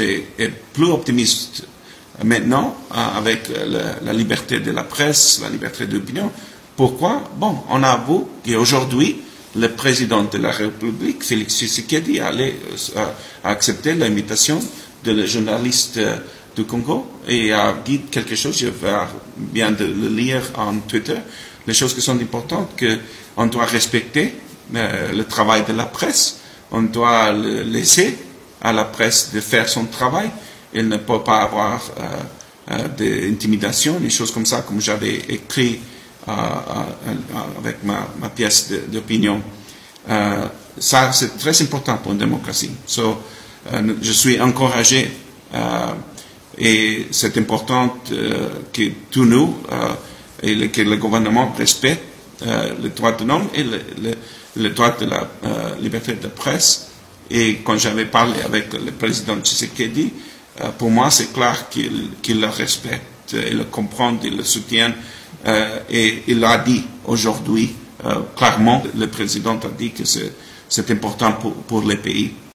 est plus optimiste maintenant avec la liberté de la presse, la liberté d'opinion. Pourquoi? Bon, on avoue qu'aujourd'hui, le président de la République, Félix Tshisekedi, a accepté l'invitation de le journaliste du Congo et a dit quelque chose, je viens de le lire en Twitter, les choses qui sont importantes, qu'on doit respecter le travail de la presse, on doit laisser à la presse de faire son travail, il ne peut pas avoir d'intimidation, des choses comme ça, comme j'avais écrit avec ma pièce d'opinion. Ça, c'est très important pour une démocratie. Je suis encouragé et c'est important que tous nous et que le gouvernement respecte le droit de l'homme et le droit de la liberté de presse. Et quand j'avais parlé avec le président Tshisekedi, pour moi c'est clair qu'il le respecte, il le comprend, il le soutient. Et il a dit aujourd'hui, clairement, le président a dit que c'est important pour les pays.